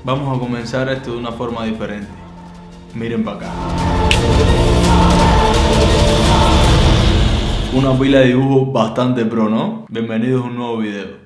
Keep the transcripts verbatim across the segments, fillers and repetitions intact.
Vamos a comenzar esto de una forma diferente. Miren para acá. Una pila de dibujos bastante pro, ¿no? Bienvenidos a un nuevo video.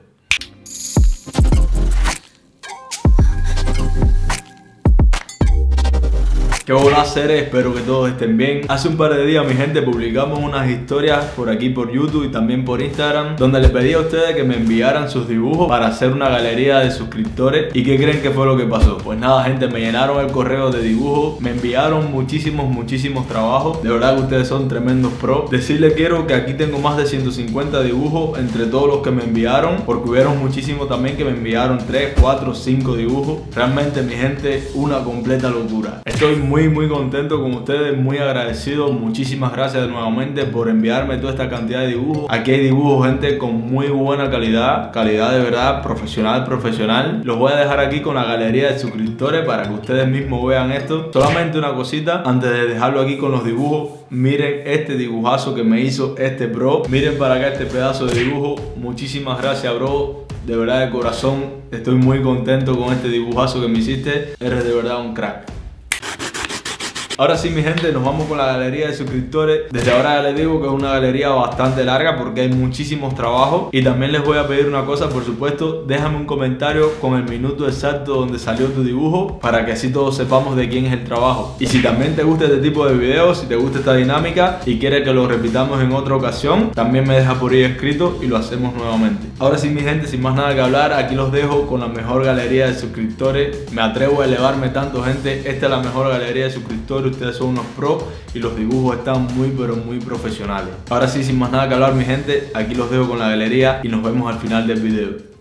Qué buenas seres, espero que todos estén bien. Hace un par de días, mi gente, publicamos unas historias por aquí por YouTube y también por Instagram, donde les pedí a ustedes que me enviaran sus dibujos para hacer una galería de suscriptores. ¿Y qué creen que fue lo que pasó? Pues nada, gente, me llenaron el correo de dibujos, me enviaron muchísimos, muchísimos trabajos. De verdad que ustedes son tremendos pros. Decirles quiero que aquí tengo más de ciento cincuenta dibujos entre todos los que me enviaron, porque hubieron muchísimos también que me enviaron tres, cuatro, cinco dibujos. Realmente, mi gente, una completa locura. Estoy muy Muy muy contento con ustedes, muy agradecido. Muchísimas gracias nuevamente por enviarme toda esta cantidad de dibujos. Aquí hay dibujos, gente, con muy buena calidad, calidad de verdad, profesional, profesional. Los voy a dejar aquí con la galería de suscriptores para que ustedes mismos vean esto. Solamente una cosita antes de dejarlo aquí con los dibujos. Miren este dibujazo que me hizo este bro. Miren para acá este pedazo de dibujo. Muchísimas gracias, bro. De verdad, de corazón, estoy muy contento con este dibujazo que me hiciste. Eres de verdad un crack. Ahora sí, mi gente, nos vamos con la galería de suscriptores. Desde ahora ya les digo que es una galería bastante larga porque hay muchísimos trabajos. Y también les voy a pedir una cosa, por supuesto, déjame un comentario con el minuto exacto donde salió tu dibujo, para que así todos sepamos de quién es el trabajo. Y si también te gusta este tipo de videos, si te gusta esta dinámica y quieres que lo repitamos en otra ocasión, también me deja por ahí escrito y lo hacemos nuevamente. Ahora sí, mi gente, sin más nada que hablar, aquí los dejo con la mejor galería de suscriptores. Me atrevo a elevarme tanto, gente. Esta es la mejor galería de suscriptores. Ustedes son unos pros y los dibujos están muy pero muy profesionales. Ahora sí, sin más nada que hablar, mi gente, aquí los dejo con la galería y nos vemos al final del video.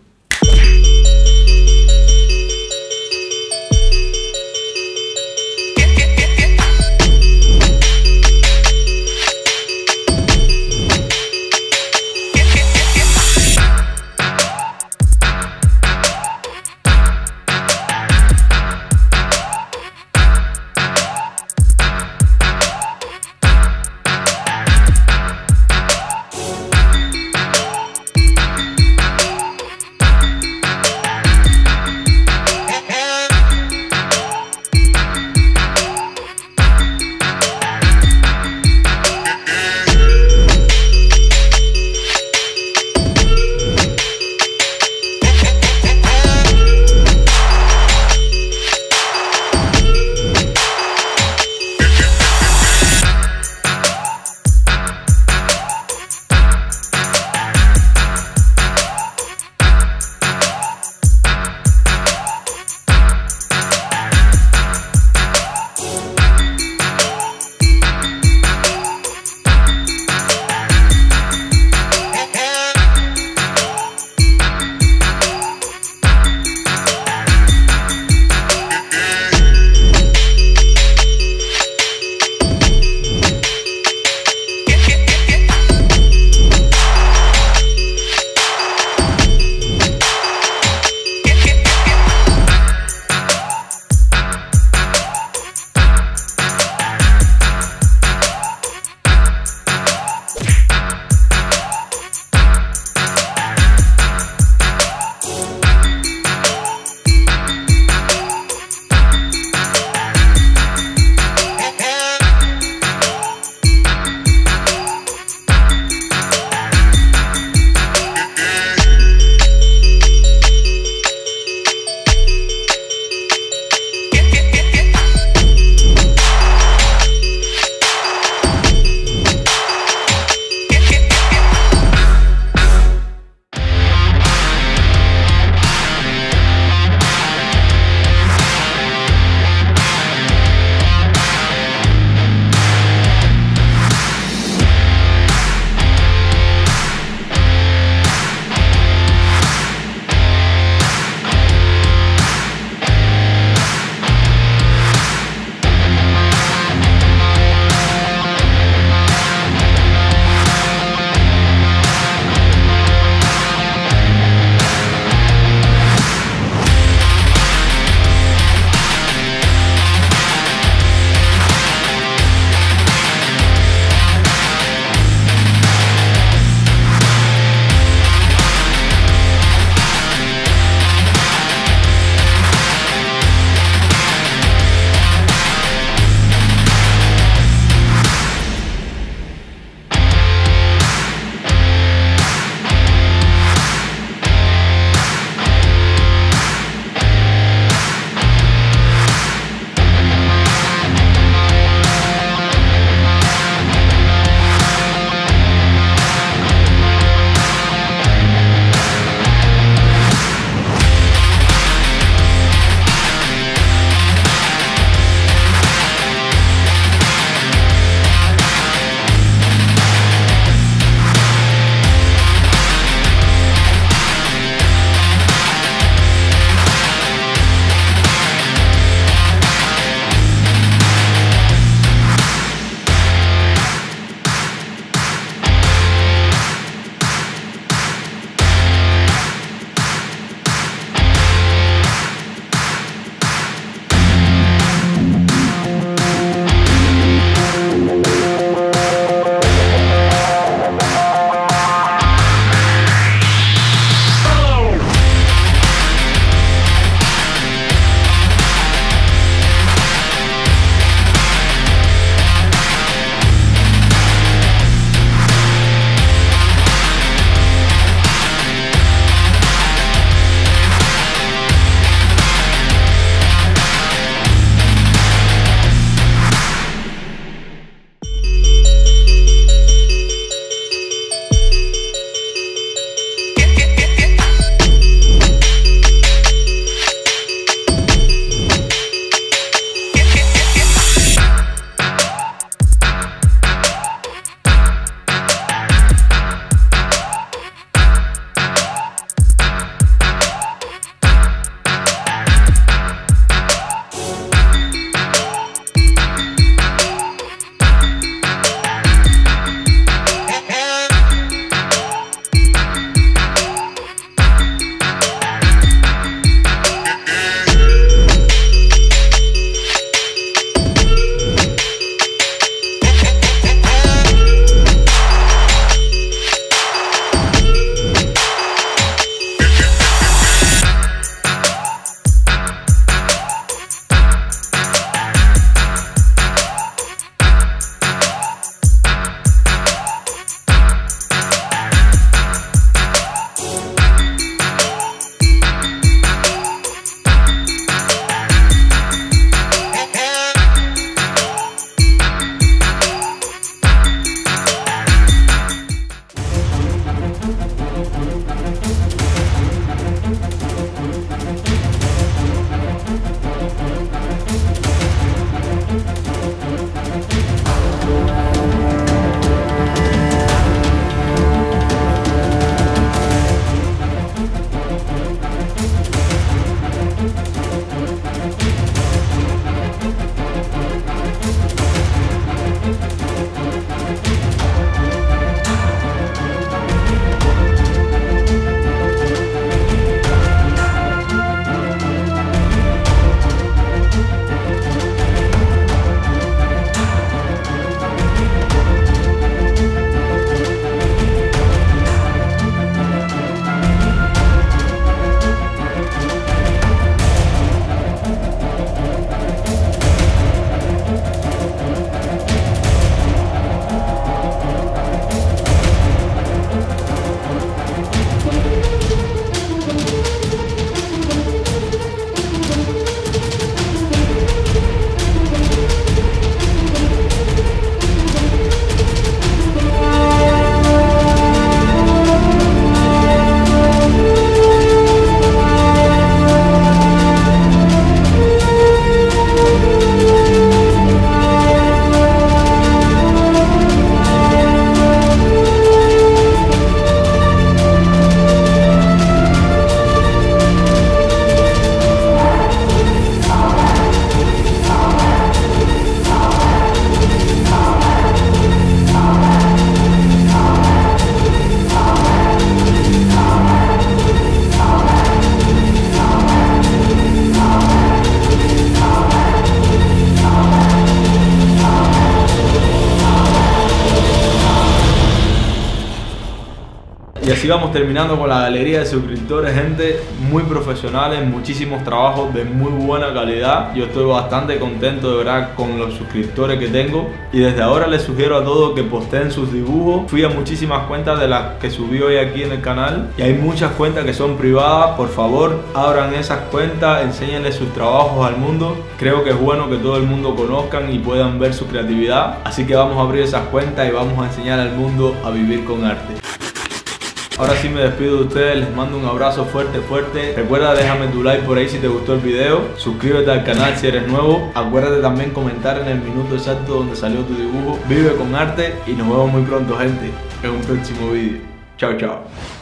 así vamos terminando con la galería de suscriptores, gente muy profesionales, muchísimos trabajos de muy buena calidad. Yo estoy bastante contento de verdad con los suscriptores que tengo, y desde ahora les sugiero a todos que posteen sus dibujos. Fui a muchísimas cuentas de las que subí hoy aquí en el canal, y hay muchas cuentas que son privadas. Por favor, abran esas cuentas, enséñenle sus trabajos al mundo. Creo que es bueno que todo el mundo conozcan y puedan ver su creatividad, así que vamos a abrir esas cuentas y vamos a enseñar al mundo a vivir con arte. Ahora sí me despido de ustedes, les mando un abrazo fuerte fuerte. Recuerda, déjame tu like por ahí si te gustó el video, suscríbete al canal si eres nuevo. Acuérdate también comentar en el minuto exacto donde salió tu dibujo. Vive con arte y nos vemos muy pronto, gente, en un próximo video. Chao, chao.